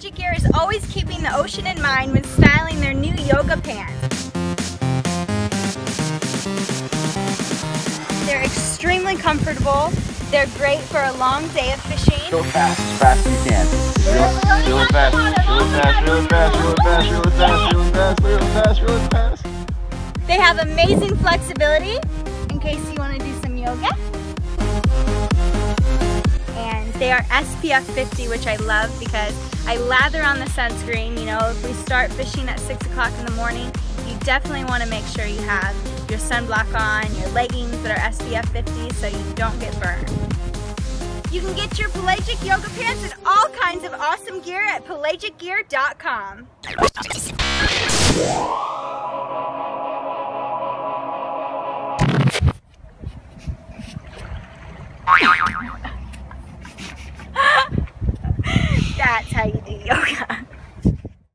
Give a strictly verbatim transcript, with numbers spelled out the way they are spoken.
Pelagic Gear is always keeping the ocean in mind when styling their new yoga pants. They're extremely comfortable. They're great for a long day of fishing. Go fast, as fast as you can. Real, real fast, real fast, real fast, real fast, real fast, real fast, real fast, real fast. They have amazing flexibility in case you want to do some yoga. And they are S P F fifty, which I love because I lather on the sunscreen. You know, if we start fishing at six o'clock in the morning, you definitely want to make sure you have your sunblock on, your leggings that are S P F fifty so you don't get burned. You can get your Pelagic yoga pants and all kinds of awesome gear at pelagic gear dot com.